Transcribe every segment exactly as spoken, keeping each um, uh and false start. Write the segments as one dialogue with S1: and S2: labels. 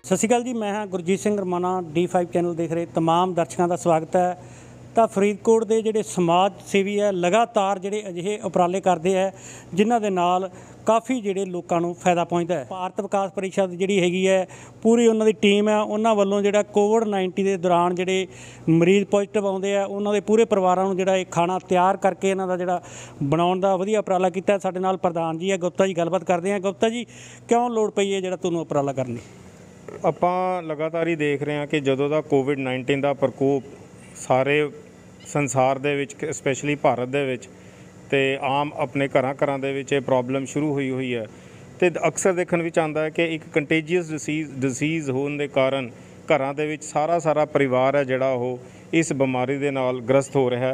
S1: सत श्री अकाल जी, मैं हाँ Gurjeet Singh Ramana D five channel देख रहे तमाम दर्शकों का स्वागत है। तो फरीदकोट के जोड़े समाज सेवी है लगातार जोड़े अजिहे उपराले करते हैं जिन्हों के नाल काफ़ी जोड़े लोगों फायदा पहुँचता है। भारत विकास परिषद जी हैगी है पूरी उन्होंने टीम है, उन्होंने वालों जो कोविड नाइनटी के दौरान जोड़े मरीज़ पॉजिटिव आते हैं उन्होंने पूरे परिवारों को जोड़ा खाना तैयार करके इन्हों का जोड़ा बनाने का वधिया उपराला किया। साडे नाल प्रधान जी है गुप्ता जी, गलबात करते हैं। गुप्ता जी, क्यों लोड़ पई है जोड़ा तुहानूं उपराला करनी?
S2: ਆਪਾਂ ਲਗਾਤਾਰ ਹੀ ਦੇਖ ਰਹੇ ਹਾਂ ਕਿ ਜਦੋਂ ਦਾ ਕੋਵਿਡ ਨਾਈਨਟੀਨ ਦਾ ਪ੍ਰਕੋਪ ਸਾਰੇ ਸੰਸਾਰ ਦੇ ਵਿੱਚ ਸਪੈਸ਼ਲੀ ਭਾਰਤ ਦੇ ਵਿੱਚ ਤੇ ਆਮ ਆਪਣੇ ਘਰਾਂ ਘਰਾਂ ਦੇ ਵਿੱਚ ਇਹ ਪ੍ਰੋਬਲਮ ਸ਼ੁਰੂ ਹੋਈ ਹੋਈ ਹੈ ਤੇ ਅਕਸਰ ਦੇਖਣ ਵਿੱਚ ਆਉਂਦਾ ਹੈ ਕਿ ਇੱਕ ਕੰਟੇਜੀਅਸ ਡਿਸੀਜ਼ ਡਿਸੀਜ਼ ਹੋਣ ਦੇ ਕਾਰਨ ਘਰਾਂ ਦੇ ਵਿੱਚ ਸਾਰਾ ਸਾਰਾ ਪਰਿਵਾਰ ਹੈ ਜਿਹੜਾ ਉਹ ਇਸ ਬਿਮਾਰੀ ਦੇ ਨਾਲ ਗ੍ਰਸਤ ਹੋ ਰਿਹਾ ਹੈ।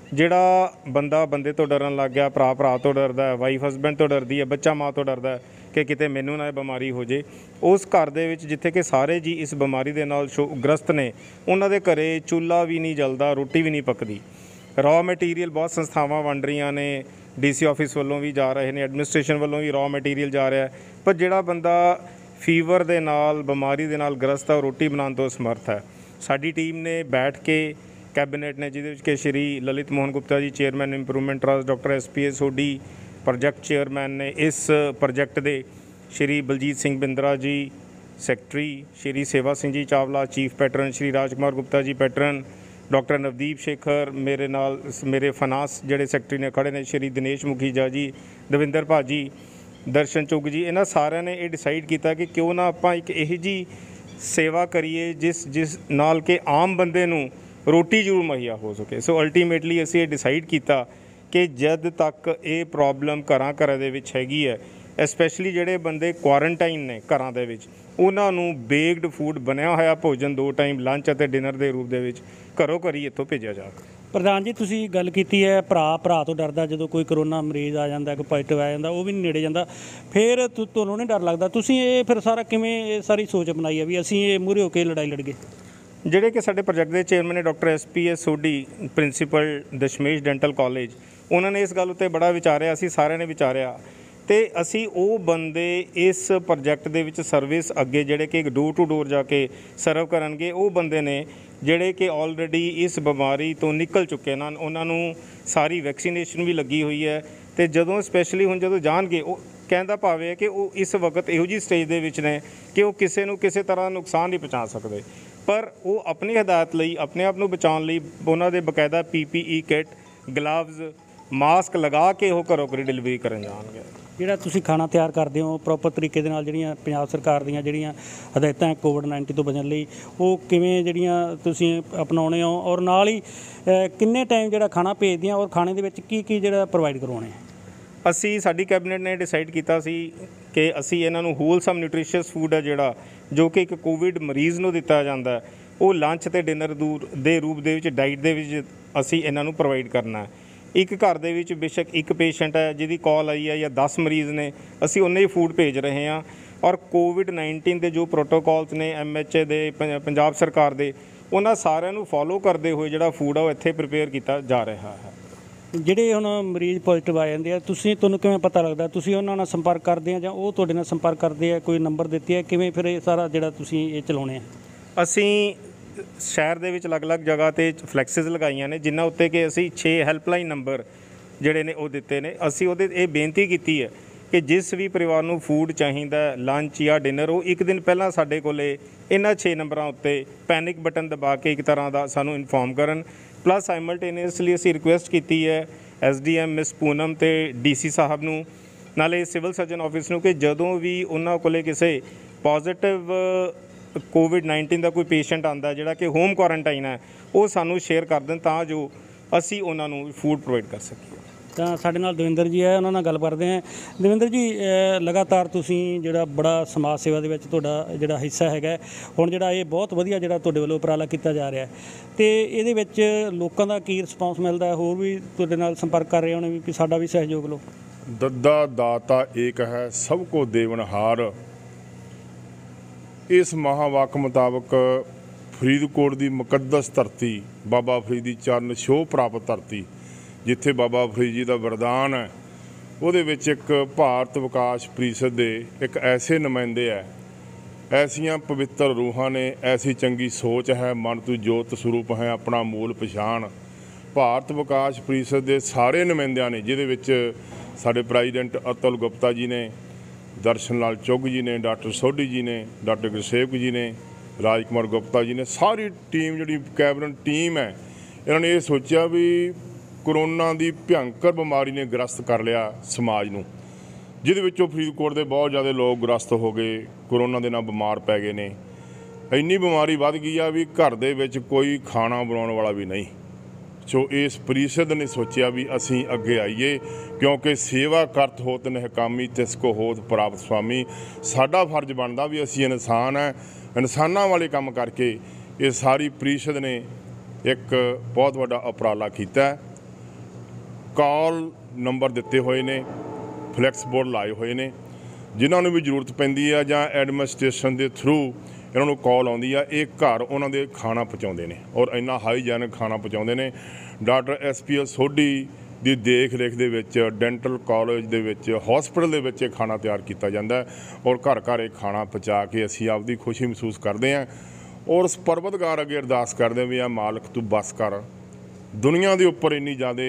S2: ਜਿਹੜਾ ਬੰਦਾ ਬੰਦੇ ਤੋਂ ਡਰਨ ਲੱਗ ਗਿਆ, ਭਰਾ ਭਰਾ ਤੋਂ ਡਰਦਾ ਹੈ, ਵਾਈਫ ਹਸਬੈਂਡ ਤੋਂ ਡਰਦੀ ਹੈ, ਬੱਚਾ ਮਾਂ ਤੋਂ ਡਰਦਾ ਹੈ ਕਿ ਕਿਤੇ ਮੈਨੂੰ ਨਾ ਇਹ ਬਿਮਾਰੀ ਹੋ ਜੇ। ਉਸ ਘਰ ਦੇ ਵਿੱਚ ਜਿੱਥੇ ਕਿ ਸਾਰੇ ਜੀ ਇਸ ਬਿਮਾਰੀ ਦੇ ਨਾਲ ਸ਼ੋ ਗ੍ਰਸਤ ਨੇ, ਉਹਨਾਂ ਦੇ ਘਰੇ ਚੁੱਲ੍ਹਾ ਵੀ ਨਹੀਂ ਜਲਦਾ, ਰੋਟੀ ਵੀ ਨਹੀਂ ਪੱਕਦੀ। ਰॉ ਮਟੀਰੀਅਲ ਬਹੁਤ ਸੰਸਥਾਵਾਂ ਵੰਡ ਰਹੀਆਂ ਨੇ, ਡੀ ਸੀ ਆਫਿਸ ਵੱਲੋਂ ਵੀ ਜਾ ਰਹੇ ਨੇ, ਐਡਮਿਨਿਸਟ੍ਰੇਸ਼ਨ ਵੱਲੋਂ ਵੀ ਰॉ ਮਟੀਰੀਅਲ ਜਾ ਰਿਹਾ, ਪਰ ਜਿਹੜਾ ਬੰਦਾ ਫੀਵਰ ਦੇ ਨਾਲ ਬਿਮਾਰੀ ਦੇ ਨਾਲ ਗ੍ਰਸਤ ਹੈ ਉਹ ਰੋਟੀ ਬਣਾਉਣ ਤੋਂ ਸਮਰਥ ਹੈ। ਸਾਡੀ ਟੀਮ ਨੇ ਬੈਠ ਕੇ ਕੈਬਨਿਟ ਨੇ ਜਿਹਦੇ ਵਿੱਚ ਕਿ ਸ਼੍ਰੀ Lalit Mohan Gupta ji chairman improvement trust, doctor S P S Sodhi project chairman ਨੇ ਇਸ ਪ੍ਰੋਜੈਕਟ ਦੇ, ਸ਼੍ਰੀ ਬਲਜੀਤ ਸਿੰਘ ਬਿੰਦਰਾ ਜੀ ਸੈਕਟਰੀ, ਸ਼੍ਰੀ Sewa Singh ji Chawla chief patron, Shri Rajkumar Gupta ji patron, doctor Navdeep Shekhar ਮੇਰੇ ਨਾਲ, ਮੇਰੇ ਫਾਈਨਾਂਸ ਜਿਹੜੇ ਸੈਕਟਰੀ ਨੇ ਖੜ੍ਹੇ ਨੇ, ਸ਼੍ਰੀ ਦਿਨੇਸ਼ ਮੁਖੀਜਾ ਜੀ, ਦਵਿੰਦਰ ਭਾਜੀ, ਦਰਸ਼ਨ ਚੁੱਗ ਜੀ, ਇਹਨਾਂ ਸਾਰਿਆਂ ਨੇ ਇਹ ਡਿਸਾਈਡ ਕੀਤਾ ਕਿ ਕਿਉਂ ਨਾ ਆਪਾਂ ਇੱਕ ਇਹੋ ਜਿਹੀ ਸੇਵਾ ਕਰੀਏ ਜਿਸ ਜਿਸ ਨਾਲ ਕਿ ਆਮ ਬੰਦੇ ਨੂੰ ਰੋਟੀ ਜ਼ਰੂਰ ਮੁਹੱਈਆ ਹੋ ਸਕੇ। ਸੋ ਅਲਟੀਮੇਟਲੀ ਅਸੀਂ ਇਹ ਡਿਸਾਈਡ ਕੀਤਾ ਕਿ ਜਦ ਤੱਕ ਇਹ ਪ੍ਰੋਬਲਮ ਘਰਾਂ ਘਰਾਂ ਦੇ ਵਿੱਚ ਹੈਗੀ ਹੈ, ਐਸਪੈਸ਼ਲੀ ਜਿਹੜੇ ਬੰਦੇ ਕੁਆਰੰਟਾਈਨ ਨੇ ਘਰਾਂ ਦੇ ਵਿੱਚ, ਉਹਨਾਂ ਨੂੰ ਬੇਕਡ ਫੂਡ ਬਣਿਆ ਹੋਇਆ ਭੋਜਨ ਦੋ ਟਾਈਮ ਲੰਚ ਅਤੇ ਡਿਨਰ ਦੇ ਰੂਪ ਦੇ ਵਿੱਚ ਘਰੋਂ ਘਰੀ ਇੱਥੋਂ ਭੇਜਿਆ ਜਾ।
S1: ਪ੍ਰਧਾਨ ਜੀ, ਤੁਸੀਂ ਗੱਲ ਕੀਤੀ ਹੈ ਭਰਾ ਭਰਾ ਤੋਂ ਡਰਦਾ, ਜਦੋਂ ਕੋਈ ਕਰੋਨਾ ਮਰੀਜ਼ ਆ ਜਾਂਦਾ, ਕੋਈ ਪੋਜ਼ਿਟਿਵ ਆ ਜਾਂਦਾ, ਉਹ ਵੀ ਨਹੀਂ ਨੇੜੇ ਜਾਂਦਾ, ਫਿਰ ਤੁਹਾਨੂੰ ਨਹੀਂ ਡਰ ਲੱਗਦਾ? ਤੁਸੀਂ ਇਹ ਫਿਰ ਸਾਰਾ ਕਿਵੇਂ ਇਹ ਸਾਰੀ ਸੋਚ ਬਣਾਈ ਹੈ ਵੀ ਅਸੀਂ ਇਹ ਮੂਹਰੇ ਹੋ ਕੇ ਲੜਾਈ ਲੜੀਏ?
S2: ਜਿਹੜੇ ਕਿ ਸਾਡੇ ਪ੍ਰੋਜੈਕਟ ਦੇ ਚੇਅਰਮੈਨ ਨੇ doctor S P S Sodhi, principal Dashmesh dental college, ਉਹਨਾਂ ਨੇ ਇਸ ਗੱਲ ਉੱਤੇ ਬੜਾ ਵਿਚਾਰਿਆ, ਅਸੀਂ ਸਾਰਿਆਂ ਨੇ ਵਿਚਾਰਿਆ ਤੇ ਅਸੀਂ ਉਹ ਬੰਦੇ ਇਸ ਪ੍ਰੋਜੈਕਟ ਦੇ ਵਿੱਚ ਸਰਵਿਸ ਅੱਗੇ ਜਿਹੜੇ ਕਿ ਡੋਰ ਟੂ ਡੋਰ ਜਾ ਕੇ ਸਰਵ ਕਰਨਗੇ, ਉਹ ਬੰਦੇ ਨੇ ਜਿਹੜੇ ਕਿ ਆਲਰੇਡੀ ਇਸ ਬਿਮਾਰੀ ਤੋਂ ਨਿਕਲ ਚੁੱਕੇ ਨੇ, ਉਹਨਾਂ ਨੂੰ ਸਾਰੀ ਵੈਕਸੀਨੇਸ਼ਨ ਵੀ ਲੱਗੀ ਹੋਈ ਹੈ। ਅਤੇ ਜਦੋਂ ਸਪੈਸ਼ਲੀ ਹੁਣ ਜਦੋਂ ਜਾਣਗੇ, ਉਹ ਕਹਿਣ ਦਾ ਭਾਵ ਹੈ ਕਿ ਉਹ ਇਸ ਵਕਤ ਇਹੋ ਜਿਹੀ ਸਟੇਜ ਦੇ ਵਿੱਚ ਨੇ ਕਿ ਉਹ ਕਿਸੇ ਨੂੰ ਕਿਸੇ ਤਰ੍ਹਾਂ ਨੁਕਸਾਨ ਨਹੀਂ ਪਹੁੰਚਾ ਸਕਦੇ, ਪਰ ਉਹ ਆਪਣੀ ਹਦਾਇਤ ਲਈ, ਆਪਣੇ ਆਪ ਨੂੰ ਬਚਾਉਣ ਲਈ ਉਹਨਾਂ ਦੇ ਬਕਾਇਦਾ P P E kit, gloves, mask ਲਗਾ ਕੇ ਉਹ ਘਰੋਂ ਘਰੀ ਡਿਲੀਵਰੀ ਕਰਨ ਜਾਣਗੇ।
S1: ਜਿਹੜਾ ਤੁਸੀਂ ਖਾਣਾ ਤਿਆਰ ਕਰਦੇ ਹੋ ਪ੍ਰੋਪਰ ਤਰੀਕੇ ਦੇ ਨਾਲ, ਜਿਹੜੀਆਂ ਪੰਜਾਬ ਸਰਕਾਰ ਦੀਆਂ ਜਿਹੜੀਆਂ ਹਦਾਇਤਾਂ ਕੋਵਿਡ ਨਾਈਨਟੀ ਤੋਂ ਬਚਣ ਲਈ, ਉਹ ਕਿਵੇਂ ਜਿਹੜੀਆਂ ਤੁਸੀਂ ਅਪਣਾਉਣੇ ਹੋ, ਔਰ ਨਾਲ ਹੀ ਕਿੰਨੇ ਟਾਈਮ ਜਿਹੜਾ ਖਾਣਾ ਭੇਜਦੀਆਂ, ਔਰ ਖਾਣੇ ਦੇ ਵਿੱਚ ਕੀ ਕੀ ਜਿਹੜਾ ਪ੍ਰੋਵਾਈਡ ਕਰਵਾਉਣੇ?
S2: ਅਸੀਂ ਸਾਡੀ ਕੈਬਨਿਟ ਨੇ ਡਿਸਾਈਡ ਕੀਤਾ ਸੀ ਕਿ ਅਸੀਂ ਇਹਨਾਂ ਨੂੰ ਹੋਲਸਮ ਨਿਊਟ੍ਰੀਸ਼ੀਅਸ ਫੂਡ ਹੈ ਜਿਹੜਾ ਜੋ ਕਿ ਇੱਕ ਕੋਵਿਡ ਮਰੀਜ਼ ਨੂੰ ਦਿੱਤਾ ਜਾਂਦਾ, ਉਹ ਲੰਚ ਅਤੇ ਡਿਨਰ ਦੂਰ ਦੇ ਰੂਪ ਦੇ ਵਿੱਚ ਡਾਈਟ ਦੇ ਵਿੱਚ ਅਸੀਂ ਇਹਨਾਂ ਨੂੰ ਪ੍ਰੋਵਾਈਡ ਕਰਨਾ। ਇੱਕ ਘਰ ਦੇ ਵਿੱਚ ਬੇਸ਼ੱਕ ਇੱਕ ਪੇਸ਼ੈਂਟ ਹੈ ਜਿਹਦੀ ਕਾਲ ਆਈ ਹੈ ਜਾਂ ਦਸ ਮਰੀਜ਼ ਨੇ, ਅਸੀਂ ਉਨੇ ਹੀ ਫੂਡ ਭੇਜ ਰਹੇ ਹਾਂ। ਔਰ ਕੋਵਿਡ ਨਾਈਨਟੀਨ ਦੇ ਜੋ ਪ੍ਰੋਟੋਕੋਲਸ ਨੇ ਐਮ ਐਚ ਏ ਦੇ, ਪੰਜਾਬ ਸਰਕਾਰ ਦੇ, ਉਹਨਾਂ ਸਾਰਿਆਂ ਨੂੰ ਫੋਲੋ ਕਰਦੇ ਹੋਏ ਜਿਹੜਾ ਫੂਡ ਆ ਉਹ ਇੱਥੇ ਪ੍ਰੀਪੇਅਰ ਕੀਤਾ ਜਾ ਰਿਹਾ ਹੈ।
S1: ਜਿਹੜੇ ਹੁਣ ਮਰੀਜ਼ ਪੋਜ਼ਿਟਿਵ ਆ ਜਾਂਦੇ ਆ, ਤੁਸੀਂ ਤੁਹਾਨੂੰ ਕਿਵੇਂ ਪਤਾ ਲੱਗਦਾ? ਤੁਸੀਂ ਉਹਨਾਂ ਨਾਲ ਸੰਪਰਕ ਕਰਦੇ ਆ ਜਾਂ ਉਹ ਤੁਹਾਡੇ ਨਾਲ ਸੰਪਰਕ ਕਰਦੇ ਆ? ਕੋਈ ਨੰਬਰ ਦਿੱਤੇ ਆ? ਕਿਵੇਂ ਫਿਰ ਇਹ ਸਾਰਾ ਜਿਹੜਾ ਤੁਸੀਂ ਇਹ ਚਲਾਉਣੇ ਆ?
S2: ਅਸੀਂ ਸ਼ਹਿਰ ਦੇ ਵਿੱਚ ਅਲੱਗ ਅਲੱਗ ਜਗ੍ਹਾ 'ਤੇ ਫਲੈਕਸਿਸ ਲਗਾਈਆਂ ਨੇ ਜਿਨ੍ਹਾਂ ਉੱਤੇ ਕਿ ਅਸੀਂ ਛੇ ਹੈਲਪਲਾਈਨ ਨੰਬਰ ਜਿਹੜੇ ਨੇ ਉਹ ਦਿੱਤੇ ਨੇ। ਅਸੀਂ ਉਹਦੇ ਇਹ ਬੇਨਤੀ ਕੀਤੀ ਹੈ ਕਿ ਜਿਸ ਵੀ ਪਰਿਵਾਰ ਨੂੰ ਫੂਡ ਚਾਹੀਦਾ, ਲੰਚ ਜਾਂ ਡਿਨਰ, ਉਹ ਇੱਕ ਦਿਨ ਪਹਿਲਾਂ ਸਾਡੇ ਕੋਲੇ ਇਹਨਾਂ ਛੇ ਨੰਬਰਾਂ ਉੱਤੇ ਪੈਨਿਕ ਬਟਨ ਦਬਾ ਕੇ ਇੱਕ ਤਰ੍ਹਾਂ ਦਾ ਸਾਨੂੰ ਇਨਫੋਰਮ ਕਰਨ। ਪਲੱਸ ਸਾਈਮਲਟੇਨੀਅਸਲੀ ਅਸੀਂ ਰਿਕੁਐਸਟ ਕੀਤੀ ਹੈ S D M miss Poonam ਅਤੇ ਡੀ ਸੀ ਸਾਹਿਬ ਨੂੰ, ਨਾਲੇ ਸਿਵਲ ਸਰਜਨ ਆਫਿਸ ਨੂੰ, ਕਿ ਜਦੋਂ ਵੀ ਉਹਨਾਂ ਕੋਲੇ ਕਿਸੇ ਪੋਜ਼ੀਟਿਵ ਕੋਵਿਡ ਨਾਈਨਟੀਨ ਦਾ ਕੋਈ ਪੇਸ਼ੈਂਟ ਆਉਂਦਾ ਜਿਹੜਾ ਕਿ ਹੋਮ ਕੁਆਰੰਟਾਈਨ ਹੈ, ਉਹ ਸਾਨੂੰ ਸ਼ੇਅਰ ਕਰ ਦੇਣ ਤਾਂ ਜੋ ਅਸੀਂ ਉਹਨਾਂ ਨੂੰ ਫੂਡ ਪ੍ਰੋਵਾਈਡ ਕਰ ਸਕੀਏ।
S1: ਤਾਂ ਸਾਡੇ ਨਾਲ ਦਵਿੰਦਰ ਜੀ ਹੈ, ਉਹਨਾਂ ਨਾਲ ਗੱਲ ਕਰਦੇ ਹਾਂ। ਦਵਿੰਦਰ ਜੀ, ਲਗਾਤਾਰ ਤੁਸੀਂ ਜਿਹੜਾ ਬੜਾ ਸਮਾਜ ਸੇਵਾ ਦੇ ਵਿੱਚ ਤੁਹਾਡਾ ਜਿਹੜਾ ਹਿੱਸਾ ਹੈਗਾ, ਹੁਣ ਜਿਹੜਾ ਇਹ ਬਹੁਤ ਵਧੀਆ ਜਿਹੜਾ ਤੁਹਾਡੇ ਵੱਲੋਂ ਉਪਰਾਲਾ ਕੀਤਾ ਜਾ ਰਿਹਾ, ਅਤੇ ਇਹਦੇ ਵਿੱਚ ਲੋਕਾਂ ਦਾ ਕੀ ਰਿਸਪੌਂਸ ਮਿਲਦਾ? ਹੋਰ ਵੀ ਤੁਹਾਡੇ ਨਾਲ ਸੰਪਰਕ ਕਰ ਰਹੇ ਹੋਣੇ ਵੀ ਸਾਡਾ ਵੀ ਸਹਿਯੋਗ ਲਓ।
S3: ਦੱਦਾ ਦਾਤਾ ਏਕ ਹੈ ਸਭ ਕੋ ਦੇਵਨਹਾਰ। ਇਸ ਮਹਾਵਾਕ ਮੁਤਾਬਕ ਫਰੀਦਕੋਟ ਦੀ ਮੁਕੱਦਸ ਧਰਤੀ, ਬਾਬਾ ਫਰੀਦ ਦੀ ਚਰਨ ਛੋਹ ਪ੍ਰਾਪਤ ਧਰਤੀ, ਜਿੱਥੇ ਬਾਬਾ ਫਰੀਦ ਜੀ ਦਾ ਵਰਦਾਨ ਹੈ, ਉਹਦੇ ਵਿੱਚ ਇੱਕ ਭਾਰਤ ਵਿਕਾਸ ਪ੍ਰੀਸ਼ਦ ਦੇ ਇੱਕ ਐਸੇ ਨੁਮਾਇੰਦੇ ਹੈ ਐਸੀਆਂ ਪਵਿੱਤਰ ਰੂਹਾਂ ਨੇ, ਐਸੀ ਚੰਗੀ ਸੋਚ ਹੈ, ਮਨ ਤੂੰ ਜੋਤ ਸਰੂਪ ਹੈ, ਆਪਣਾ ਮੂਲ ਪਛਾਣ। ਭਾਰਤ ਵਿਕਾਸ ਪ੍ਰੀਸ਼ਦ ਦੇ ਸਾਰੇ ਨੁਮਾਇੰਦਿਆਂ ਨੇ, ਜਿਹਦੇ ਵਿੱਚ ਸਾਡੇ ਪ੍ਰੈਜ਼ੀਡੈਂਟ ਅਤੁਲ ਗੁਪਤਾ ਜੀ ਨੇ, ਦਰਸ਼ਨ ਲਾਲ ਚੁੱਘ ਜੀ ਨੇ, ਡਾਕਟਰ ਸੋਢੀ ਜੀ ਨੇ, ਡਾਕਟਰ ਗੁਰਸੇਵਕ ਜੀ ਨੇ, ਰਾਜ ਕੁਮਾਰ ਗੁਪਤਾ ਜੀ ਨੇ, ਸਾਰੀ ਟੀਮ ਜਿਹੜੀ ਕੈਬਨਿਟ ਟੀਮ ਹੈ, ਇਹਨਾਂ ਨੇ ਇਹ ਸੋਚਿਆ ਵੀ ਕਰੋਨਾ ਦੀ ਭਿਅੰਕਰ ਬਿਮਾਰੀ ਨੇ ਗ੍ਰਸਤ ਕਰ ਲਿਆ ਸਮਾਜ ਨੂੰ, ਜਿਹਦੇ ਵਿੱਚੋਂ ਫਰੀਦਕੋਟ ਦੇ ਬਹੁਤ ਜ਼ਿਆਦਾ ਲੋਕ ਗ੍ਰਸਤ ਹੋ ਗਏ, ਕਰੋਨਾ ਦੇ ਨਾਲ ਬਿਮਾਰ ਪੈ ਗਏ ਨੇ। ਇੰਨੀ ਬਿਮਾਰੀ ਵੱਧ ਗਈ ਆ ਵੀ ਘਰ ਦੇ ਵਿੱਚ ਕੋਈ ਖਾਣਾ ਬਣਾਉਣ ਵਾਲਾ ਵੀ ਨਹੀਂ। ਸੋ ਇਸ ਪ੍ਰੀਸ਼ਦ ਨੇ ਸੋਚਿਆ ਵੀ ਅਸੀਂ ਅੱਗੇ ਆਈਏ, ਕਿਉਂਕਿ ਸੇਵਾ ਕਰਤ ਹੋਤ ਨਿਹਕਾਮੀ ਤਿਸ ਕੋ ਹੋਤ ਪ੍ਰਾਪਤ ਸੁਆਮੀ। ਸਾਡਾ ਫਰਜ਼ ਬਣਦਾ ਵੀ ਅਸੀਂ ਇਨਸਾਨ ਹੈ, ਇਨਸਾਨਾਂ ਵਾਲੇ ਕੰਮ ਕਰਕੇ ਇਹ ਸਾਰੀ ਪ੍ਰੀਸ਼ਦ ਨੇ ਇੱਕ ਬਹੁਤ ਵੱਡਾ ਉਪਰਾਲਾ ਕੀਤਾ। ਕਾਲ ਨੰਬਰ ਦਿੱਤੇ ਹੋਏ ਨੇ, ਫਲੈਕਸ ਬੋਰਡ ਲਾਏ ਹੋਏ ਨੇ, ਜਿਨ੍ਹਾਂ ਨੂੰ ਵੀ ਜ਼ਰੂਰਤ ਪੈਂਦੀ ਆ ਜਾਂ ਐਡਮਿਨਿਸਟ੍ਰੇਸ਼ਨ ਦੇ ਥਰੂ ਇਹਨਾਂ ਨੂੰ ਕਾਲ ਆਉਂਦੀ ਆ, ਇਹ ਘਰ ਉਹਨਾਂ ਦੇ ਖਾਣਾ ਪਹੁੰਚਾਉਂਦੇ ਨੇ ਔਰ ਇੰਨਾ ਹਾਈਜੈਨਿਕ ਖਾਣਾ ਪਹੁੰਚਾਉਂਦੇ ਨੇ। Doctor S P S Sodhi ਦੀ ਦੇਖ ਰੇਖ ਦੇ ਵਿੱਚ ਡੈਂਟਲ ਕਾਲਜ ਦੇ ਵਿੱਚ ਹਸਪੀਟਲ ਦੇ ਵਿੱਚ ਇਹ ਖਾਣਾ ਤਿਆਰ ਕੀਤਾ ਜਾਂਦਾ ਔਰ ਘਰ ਘਰ ਇਹ ਖਾਣਾ ਪਹੁੰਚਾ ਕੇ ਅਸੀਂ ਆਪਦੀ ਖੁਸ਼ੀ ਮਹਿਸੂਸ ਕਰਦੇ ਹਾਂ ਔਰ ਉਸ ਪਰਵਤਗਾਰ ਅੱਗੇ ਅਰਦਾਸ ਕਰਦੇ ਹਾਂ ਵੀ ਆ ਮਾਲਕ ਤੂੰ ਬਸ ਕਰ। ਦੁਨੀਆ ਦੇ ਉੱਪਰ ਇੰਨੀ ਜ਼ਿਆਦਾ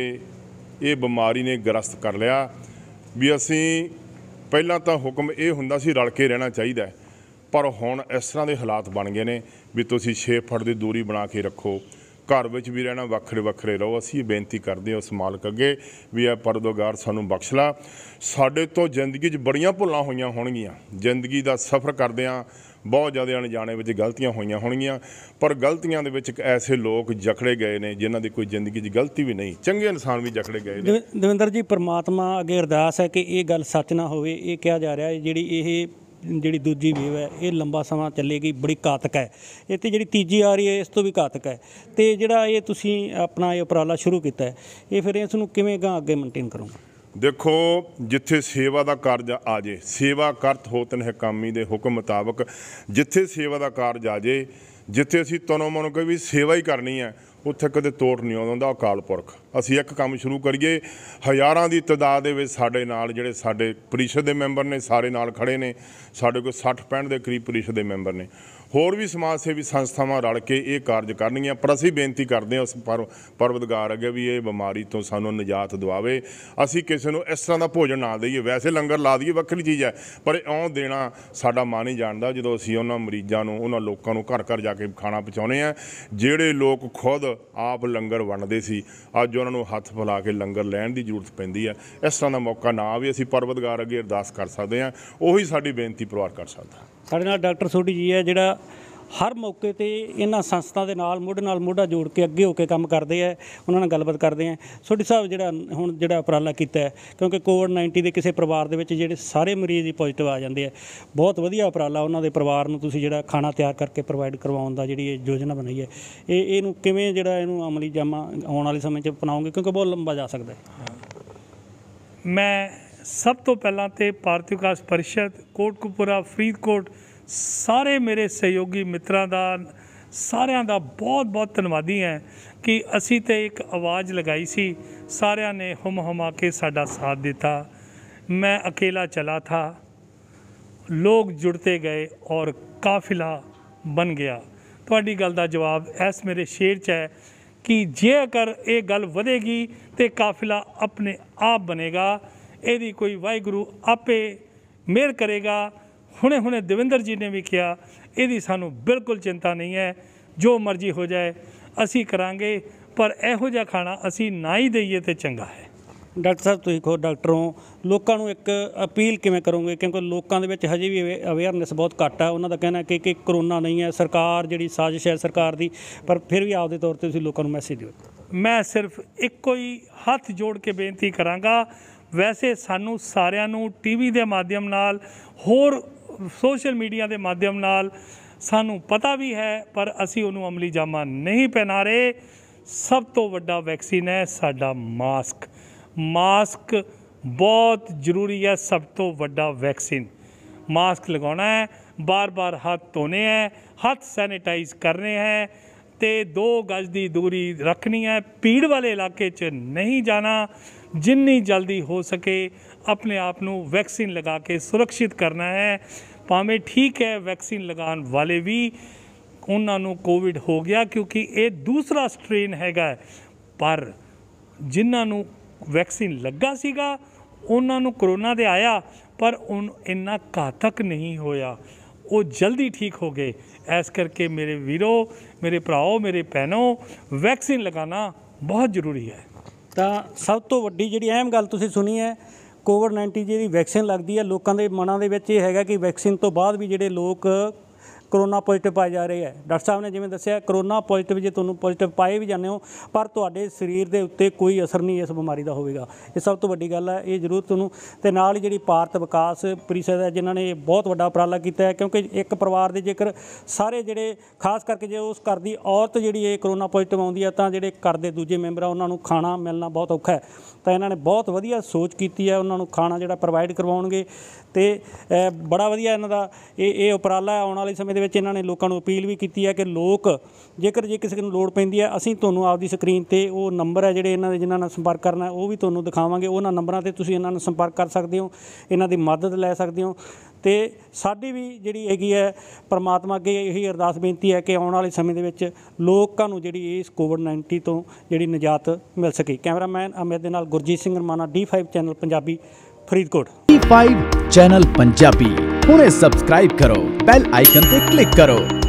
S3: ਇਹ ਬਿਮਾਰੀ ਨੇ ਗ੍ਰਸਤ ਕਰ ਲਿਆ ਵੀ ਅਸੀਂ ਪਹਿਲਾਂ ਤਾਂ ਹੁਕਮ ਇਹ ਹੁੰਦਾ ਸੀ ਰਲ ਕੇ ਰਹਿਣਾ ਚਾਹੀਦਾ, ਪਰ ਹੁਣ ਇਸ ਤਰ੍ਹਾਂ ਦੇ ਹਾਲਾਤ ਬਣ ਗਏ ਨੇ ਵੀ ਤੁਸੀਂ ਛੇ ਫੁੱਟ ਦੀ ਦੂਰੀ ਬਣਾ ਕੇ ਰੱਖੋ, ਘਰ ਵਿੱਚ ਵੀ ਰਹਿਣਾ, ਵੱਖਰੇ ਵੱਖਰੇ ਰਹੋ। ਅਸੀਂ ਇਹ ਬੇਨਤੀ ਕਰਦੇ ਹਾਂ ਉਸ ਮਾਲਕ ਅੱਗੇ ਵੀ ਇਹ ਪਰਵਤਗਾਰ ਸਾਨੂੰ ਬਖਸ਼ ਲਾ। ਸਾਡੇ ਤੋਂ ਜ਼ਿੰਦਗੀ 'ਚ ਬੜੀਆਂ ਭੁੱਲਾਂ ਹੋਈਆਂ ਹੋਣਗੀਆਂ, ਜ਼ਿੰਦਗੀ ਦਾ ਸਫ਼ਰ ਕਰਦਿਆਂ ਬਹੁਤ ਜ਼ਿਆਦਾ ਅਣਜਾਣੇ ਵਿੱਚ ਗਲਤੀਆਂ ਹੋਈਆਂ ਹੋਣਗੀਆਂ, ਪਰ ਗਲਤੀਆਂ ਦੇ ਵਿੱਚ ਐਸੇ ਲੋਕ ਜਕੜੇ ਗਏ ਨੇ ਜਿਨ੍ਹਾਂ ਦੀ ਕੋਈ ਜ਼ਿੰਦਗੀ 'ਚ ਗਲਤੀ ਵੀ ਨਹੀਂ, ਚੰਗੇ ਇਨਸਾਨ ਵੀ ਜਕੜੇ ਗਏ ਨੇ।
S1: ਦਵਿੰਦਰ ਜੀ, ਪਰਮਾਤਮਾ ਅੱਗੇ ਅਰਦਾਸ ਹੈ ਕਿ ਇਹ ਗੱਲ ਸੱਚ ਨਾ ਹੋਵੇ। ਇਹ ਕਿਹਾ ਜਾ ਰਿਹਾ ਹੈ ਜਿਹੜੀ ਇਹ ਜਿਹੜੀ ਦੂਜੀ ਵੇਵ ਹੈ ਇਹ ਲੰਬਾ ਸਮਾਂ ਚੱਲੇਗੀ, ਬੜੀ ਘਾਤਕ ਹੈ। ਇਹ ਤੇ ਜਿਹੜੀ ਤੀਜੀ ਆ ਰਹੀ ਹੈ ਇਸ ਤੋਂ ਵੀ ਘਾਤਕ ਹੈ। ਤੇ ਜਿਹੜਾ ਇਹ ਤੁਸੀਂ ਆਪਣਾ ਇਹ ਉਪਰਾਲਾ ਸ਼ੁਰੂ ਕੀਤਾ ਹੈ, ਇਹ ਫਿਰ ਇਸ ਨੂੰ ਕਿਵੇਂ ਗਾਂ ਅੱਗੇ ਮੇਨਟੇਨ ਕਰੋਗੇ?
S3: ਦੇਖੋ, ਜਿੱਥੇ ਸੇਵਾ ਦਾ ਕਾਰਜ ਆ ਜੇ, ਸੇਵਾ ਕਰਤ ਹੋਤ ਨਿਹਕਾਮੀ ਦੇ ਹੁਕਮ ਮੁਤਾਬਕ ਜਿੱਥੇ ਸੇਵਾ ਦਾ ਕਾਰਜ ਆ ਜੇ, ਜਿੱਥੇ ਅਸੀਂ ਤਨੋਂ ਮਨੋਂ ਕੋਈ ਵੀ ਸੇਵਾ ਹੀ ਕਰਨੀ ਹੈ, ਉੱਥੇ ਕਦੇ ਤੋੜ ਨਹੀਂ ਆਉਂਦਾ ਅਕਾਲ ਪੁਰਖ। ਅਸੀਂ ਇੱਕ ਕੰਮ ਸ਼ੁਰੂ ਕਰੀਏ, ਹਜ਼ਾਰਾਂ ਦੀ ਤਾਦਾਦ ਦੇ ਵਿੱਚ ਸਾਡੇ ਨਾਲ ਜਿਹੜੇ ਸਾਡੇ ਪ੍ਰੀਸ਼ਦ ਦੇ ਮੈਂਬਰ ਨੇ ਸਾਰੇ ਨਾਲ ਖੜੇ ਨੇ। ਸਾਡੇ ਕੋਲ ਸੱਠ ਪੈਂਹਠ ਦੇ ਕਰੀਬ ਪ੍ਰੀਸ਼ਦ ਦੇ ਮੈਂਬਰ ਨੇ। ਹੋਰ ਵੀ ਸਮਾਜ ਸੇਵੀ ਸੰਸਥਾਵਾਂ ਰਲ ਕੇ ਇਹ ਕਾਰਜ ਕਰਨਗੀਆਂ, ਪਰ ਅਸੀਂ ਬੇਨਤੀ ਕਰਦੇ ਹਾਂ ਉਸ ਪਰ ਪਰਵਤਗਾਰ ਅੱਗੇ ਵੀ ਇਹ ਬਿਮਾਰੀ ਤੋਂ ਸਾਨੂੰ ਨਿਜਾਤ ਦਿਵਾਵੇ। ਅਸੀਂ ਕਿਸੇ ਨੂੰ ਇਸ ਤਰ੍ਹਾਂ ਦਾ ਭੋਜਨ ਨਾ ਦੇਈਏ, ਵੈਸੇ ਲੰਗਰ ਲਾ ਦਈਏ ਵੱਖਰੀ ਚੀਜ਼ ਹੈ, ਪਰ ਇਉਂ ਦੇਣਾ ਸਾਡਾ ਮਨ ਹੀ ਜਾਣਦਾ। ਜਦੋਂ ਅਸੀਂ ਉਹਨਾਂ ਮਰੀਜ਼ਾਂ ਨੂੰ, ਉਹਨਾਂ ਲੋਕਾਂ ਨੂੰ ਘਰ ਘਰ ਜਾ ਕੇ ਖਾਣਾ ਪਹੁੰਚਾਉਂਦੇ ਹਾਂ, ਜਿਹੜੇ ਲੋਕ ਖੁਦ ਆਪ ਲੰਗਰ ਵੰਡਦੇ ਸੀ, ਅੱਜ ਉਹਨਾਂ ਨੂੰ ਹੱਥ ਫੈਲਾ ਕੇ ਲੰਗਰ ਲੈਣ ਦੀ ਜ਼ਰੂਰਤ ਪੈਂਦੀ ਹੈ। ਇਸ ਤਰ੍ਹਾਂ ਦਾ ਮੌਕਾ ਨਾ ਆਵੇ, ਅਸੀਂ ਪਰਵਤਗਾਰ ਅੱਗੇ ਅਰਦਾਸ ਕਰ ਸਕਦੇ ਹਾਂ, ਉਹੀ ਸਾਡੀ ਬੇਨਤੀ ਪਰਿਵਾਰ ਕਰ ਸਕਦਾ। ਸਾਡੇ
S1: ਨਾਲ ਡਾਕਟਰ ਸੋਢੀ ਜੀ ਹੈ, ਜਿਹੜਾ ਹਰ ਮੌਕੇ 'ਤੇ ਇਹਨਾਂ ਸੰਸਥਾ ਦੇ ਨਾਲ ਮੋਢੇ ਨਾਲ ਮੋਢਾ ਜੋੜ ਕੇ ਅੱਗੇ ਹੋ ਕੇ ਕੰਮ ਕਰਦੇ ਹੈ। ਉਹਨਾਂ ਨਾਲ ਗੱਲਬਾਤ ਕਰਦੇ ਹਾਂ। ਸੋਢੀ ਸਾਹਿਬ, ਜਿਹੜਾ ਹੁਣ ਜਿਹੜਾ ਉਪਰਾਲਾ ਕੀਤਾ ਹੈ, ਕਿਉਂਕਿ ਕੋਵਿਡ ਨਾਈਨਟੀ ਦੇ ਕਿਸੇ ਪਰਿਵਾਰ ਦੇ ਵਿੱਚ ਜਿਹੜੇ ਸਾਰੇ ਮਰੀਜ਼ ਹੀ ਪੋਜ਼ੀਟਿਵ ਆ ਜਾਂਦੇ ਆ, ਬਹੁਤ ਵਧੀਆ ਉਪਰਾਲਾ। ਉਹਨਾਂ ਦੇ ਪਰਿਵਾਰ ਨੂੰ ਤੁਸੀਂ ਜਿਹੜਾ ਖਾਣਾ ਤਿਆਰ ਕਰਕੇ ਪ੍ਰੋਵਾਈਡ ਕਰਵਾਉਣ ਦਾ ਜਿਹੜੀ ਇਹ ਯੋਜਨਾ ਬਣਾਈ ਹੈ, ਇਹ ਇਹਨੂੰ ਕਿਵੇਂ ਜਿਹੜਾ ਇਹਨੂੰ ਅਮਲੀ ਜਾਮਾ ਆਉਣ ਵਾਲੇ ਸਮੇਂ 'ਚ ਅਪਣਾਓਗੇ, ਕਿਉਂਕਿ ਬਹੁਤ ਲੰਬਾ ਜਾ ਸਕਦਾ ਹੈ?
S4: ਮੈਂ ਸਭ ਤੋਂ ਪਹਿਲਾਂ ਤਾਂ ਭਾਰਤ ਵਿਕਾਸ ਪਰਿਸ਼ਦ ਕੋਟਕਪੂਰਾ ਫਰੀਦਕੋਟ ਸਾਰੇ ਮੇਰੇ ਸਹਿਯੋਗੀ ਮਿੱਤਰਾਂ ਦਾ, ਸਾਰਿਆਂ ਦਾ ਬਹੁਤ ਬਹੁਤ ਧੰਨਵਾਦੀ ਹੈ ਕਿ ਅਸੀਂ ਤਾਂ ਇੱਕ ਆਵਾਜ਼ ਲਗਾਈ ਸੀ, ਸਾਰਿਆਂ ਨੇ ਹੁਮ ਹੁਮਾ ਕੇ ਸਾਡਾ ਸਾਥ ਦਿੱਤਾ। मैं अकेला चला था, लोग जुड़ते गए और काफिला बन गया। ਤੁਹਾਡੀ ਗੱਲ ਦਾ ਜਵਾਬ ਇਸ ਮੇਰੇ ਸ਼ੇਰ 'ਚ ਹੈ ਕਿ ਜੇਕਰ ਇਹ ਗੱਲ ਵਧੇਗੀ ਤਾਂ ਕਾਫਿਲਾ ਆਪਣੇ ਆਪ ਬਣੇਗਾ। ਇਹਦੀ ਕੋਈ ਵਾਹਿਗੁਰੂ ਆਪੇ ਮਿਹਰ ਕਰੇਗਾ। ਹੁਣੇ ਹੁਣੇ ਦਵਿੰਦਰ ਜੀ ਨੇ ਵੀ ਕਿਹਾ, ਇਹਦੀ ਸਾਨੂੰ ਬਿਲਕੁਲ ਚਿੰਤਾ ਨਹੀਂ ਹੈ, ਜੋ ਮਰਜ਼ੀ ਹੋ ਜਾਏ ਅਸੀਂ ਕਰਾਂਗੇ, ਪਰ ਇਹੋ ਜਿਹਾ ਖਾਣਾ ਅਸੀਂ ਨਾ ਹੀ ਦਈਏ ਤਾਂ ਚੰਗਾ ਹੈ।
S1: ਡਾਕਟਰ ਸਾਹਿਬ, ਤੁਸੀਂ ਖੁਦ ਡਾਕਟਰ ਹੋ, ਲੋਕਾਂ ਨੂੰ ਇੱਕ ਅਪੀਲ ਕਿਵੇਂ ਕਰੋਗੇ? ਕਿਉਂਕਿ ਲੋਕਾਂ ਦੇ ਵਿੱਚ ਹਜੇ ਵੀ ਅਵੇਅਰਨੈਸ ਬਹੁਤ ਘੱਟ ਹੈ। ਉਹਨਾਂ ਦਾ ਕਹਿਣਾ ਕਿ ਕਿ ਕਰੋਨਾ ਨਹੀਂ ਹੈ, ਸਰਕਾਰ ਜਿਹੜੀ ਸਾਜ਼ਿਸ਼ ਹੈ ਸਰਕਾਰ ਦੀ, ਪਰ ਫਿਰ ਵੀ ਆਪਦੇ ਤੌਰ 'ਤੇ ਤੁਸੀਂ ਲੋਕਾਂ ਨੂੰ ਮੈਸੇਜ ਦਿਓ।
S4: ਮੈਂ ਸਿਰਫ ਇੱਕੋ ਹੀ ਹੱਥ ਜੋੜ ਕੇ ਬੇਨਤੀ ਕਰਾਂਗਾ, ਵੈਸੇ ਸਾਨੂੰ ਸਾਰਿਆਂ ਨੂੰ ਟੀ ਵੀ ਦੇ ਮਾਧਿਅਮ ਨਾਲ, ਹੋਰ ਸੋਸ਼ਲ ਮੀਡੀਆ ਦੇ ਮਾਧਿਅਮ ਨਾਲ ਸਾਨੂੰ ਪਤਾ ਵੀ ਹੈ, ਪਰ ਅਸੀਂ ਉਹਨੂੰ ਅਮਲੀ ਜਾਮਾ ਨਹੀਂ ਪਹਿਨਾ ਰਹੇ। ਸਭ ਤੋਂ ਵੱਡਾ ਵੈਕਸੀਨ ਹੈ ਸਾਡਾ ਮਾਸਕ। ਮਾਸਕ ਬਹੁਤ ਜ਼ਰੂਰੀ ਹੈ, ਸਭ ਤੋਂ ਵੱਡਾ ਵੈਕਸੀਨ। ਮਾਸਕ ਲਗਾਉਣਾ ਹੈ, ਬਾਰ ਬਾਰ ਹੱਥ ਧੋਣੇ ਹੈ, ਹੱਥ ਸੈਨੀਟਾਈਜ਼ ਕਰਨੇ ਹੈ ਅਤੇ ਦੋ ਗਜ਼ ਦੀ ਦੂਰੀ ਰੱਖਣੀ ਹੈ। ਭੀੜ ਵਾਲੇ ਇਲਾਕੇ 'ਚ ਨਹੀਂ ਜਾਣਾ। ਜਿੰਨੀ ਜਲਦੀ ਹੋ ਸਕੇ ਆਪਣੇ ਆਪ ਨੂੰ ਵੈਕਸੀਨ ਲਗਾ ਕੇ ਸੁਰੱਖਿਅਤ ਕਰਨਾ ਹੈ। ਭਾਵੇਂ ਠੀਕ ਹੈ ਵੈਕਸੀਨ ਲਗਾਉਣ ਵਾਲੇ ਵੀ ਉਹਨਾਂ ਨੂੰ ਕੋਵਿਡ ਹੋ ਗਿਆ, ਕਿਉਂਕਿ ਇਹ ਦੂਸਰਾ ਸਟ੍ਰੇਨ ਹੈਗਾ ਹੈ। ਪਰ ਜਿਨ੍ਹਾਂ ਨੂੰ ਵੈਕਸੀਨ ਲੱਗਾ ਸੀਗਾ ਉਹਨਾਂ ਨੂੰ ਕਰੋਨਾ ਦੇ ਆਇਆ, ਪਰ ਉਹ ਇੰਨਾ ਘਾਤਕ ਨਹੀਂ ਹੋਇਆ, ਉਹ ਜਲਦੀ ਠੀਕ ਹੋ ਗਏ। ਇਸ ਕਰਕੇ ਮੇਰੇ ਵੀਰੋ, ਮੇਰੇ ਭਰਾਓ, ਮੇਰੇ ਭੈਣੋ, ਵੈਕਸੀਨ ਲਗਾਉਣਾ ਬਹੁਤ ਜ਼ਰੂਰੀ ਹੈ।
S1: ਤਾਂ ਸਭ ਤੋਂ ਵੱਡੀ ਜਿਹੜੀ ਅਹਿਮ ਗੱਲ ਤੁਸੀਂ ਸੁਣੀ ਹੈ, ਕੋਵਿਡ ਨਾਈਨਟੀਨ ਜਿਹੜੀ ਵੈਕਸੀਨ ਲੱਗਦੀ ਹੈ, ਲੋਕਾਂ ਦੇ ਮਨਾਂ ਦੇ ਵਿੱਚ ਇਹ ਹੈਗਾ ਕਿ ਵੈਕਸੀਨ ਤੋਂ ਬਾਅਦ ਵੀ ਜਿਹੜੇ ਲੋਕ ਕਰੋਨਾ ਪੋਜ਼ਿਟਿਵ ਪਾਏ ਜਾ ਰਹੇ ਹੈ। ਡਾਕਟਰ ਸਾਹਿਬ ਨੇ ਜਿਵੇਂ ਦੱਸਿਆ, ਕਰੋਨਾ ਪੋਜ਼ਿਟਿਵ ਜੇ ਤੁਹਾਨੂੰ ਪੋਜ਼ਿਟਿਵ ਪਾਏ ਵੀ ਜਾਂਦੇ ਹੋ, ਪਰ ਤੁਹਾਡੇ ਸਰੀਰ ਦੇ ਉੱਤੇ ਕੋਈ ਅਸਰ ਨਹੀਂ ਇਸ ਬਿਮਾਰੀ ਦਾ ਹੋਵੇਗਾ। ਇਹ ਸਭ ਤੋਂ ਵੱਡੀ ਗੱਲ ਹੈ, ਇਹ ਜ਼ਰੂਰ ਤੁਹਾਨੂੰ। ਅਤੇ ਨਾਲ ਹੀ ਜਿਹੜੀ ਭਾਰਤ ਵਿਕਾਸ ਪਰਿਸ਼ਦ ਹੈ, ਜਿਨ੍ਹਾਂ ਨੇ ਬਹੁਤ ਵੱਡਾ ਉਪਰਾਲਾ ਕੀਤਾ ਹੈ, ਕਿਉਂਕਿ ਇੱਕ ਪਰਿਵਾਰ ਦੇ ਜੇਕਰ ਸਾਰੇ ਜਿਹੜੇ ਖਾਸ ਕਰਕੇ ਜੇ ਉਸ ਘਰ ਦੀ ਔਰਤ ਜਿਹੜੀ ਇਹ ਕਰੋਨਾ ਪੋਜ਼ਿਟਿਵ ਆਉਂਦੀ ਹੈ, ਤਾਂ ਜਿਹੜੇ ਘਰ ਦੇ ਦੂਜੇ ਮੈਂਬਰ ਆ ਉਹਨਾਂ ਨੂੰ ਖਾਣਾ ਮਿਲਣਾ ਬਹੁਤ ਔਖਾ ਹੈ। ਤਾਂ ਇਹਨਾਂ ਨੇ ਬਹੁਤ ਵਧੀਆ ਸੋਚ ਕੀਤੀ ਹੈ, ਉਹਨਾਂ ਨੂੰ ਖਾਣਾ ਜਿਹੜਾ ਪ੍ਰੋਵਾਈਡ ਕਰਵਾਉਣਗੇ। ਅਤੇ ਬੜਾ ਵਧੀਆ ਇਹਨਾਂ ਦਾ ਇਹ ਇਹ ਉਪਰਾਲਾ ਆਉਣ ਵਾਲੇ ਸਮੇਂ ਦੇ ਵਿੱਚ ਇਹਨਾਂ ਨੇ ਲੋਕਾਂ ਨੂੰ ਅਪੀਲ ਵੀ ਕੀਤੀ ਹੈ ਕਿ ਲੋਕ ਜੇਕਰ ਜੇ ਕਿਸੇ ਨੂੰ ਲੋੜ ਪੈਂਦੀ ਹੈ, ਅਸੀਂ ਤੁਹਾਨੂੰ ਆਪਦੀ ਸਕਰੀਨ 'ਤੇ ਉਹ ਨੰਬਰ ਹੈ ਜਿਹੜੇ ਇਹਨਾਂ ਦੇ ਜਿਨ੍ਹਾਂ ਨਾਲ ਸੰਪਰਕ ਕਰਨਾ ਉਹ ਵੀ ਤੁਹਾਨੂੰ ਦਿਖਾਵਾਂਗੇ। ਉਹਨਾਂ ਨੰਬਰਾਂ 'ਤੇ ਤੁਸੀਂ ਇਹਨਾਂ ਨਾਲ ਸੰਪਰਕ ਕਰ ਸਕਦੇ ਹੋ, ਇਹਨਾਂ ਦੀ ਮਦਦ ਲੈ ਸਕਦੇ ਹੋ। ਅਤੇ ਸਾਡੀ ਵੀ ਜਿਹੜੀ ਹੈਗੀ ਹੈ ਪਰਮਾਤਮਾ ਅੱਗੇ ਇਹੀ ਅਰਦਾਸ ਬੇਨਤੀ ਹੈ ਕਿ ਆਉਣ ਵਾਲੇ ਸਮੇਂ ਦੇ ਵਿੱਚ ਲੋਕਾਂ ਨੂੰ ਜਿਹੜੀ ਇਸ ਕੋਵਿਡ ਨਾਈਨਟੀਨ ਤੋਂ ਜਿਹੜੀ ਨਿਜਾਤ ਮਿਲ ਸਕੇ। ਕੈਮਰਾਮੈਨ ਅਮਿਤ ਦੇ ਨਾਲ Gurjeet Singh Ramana, D five channel Punjabi, Faridkot.
S5: D five channel Punjabi ਹੁਣੇ ਸਬਸਕ੍ਰਾਈਬ ਕਰੋ, ਬੈਲ ਆਈਕਨ ਤੇ ਕਲਿੱਕ ਕਰੋ।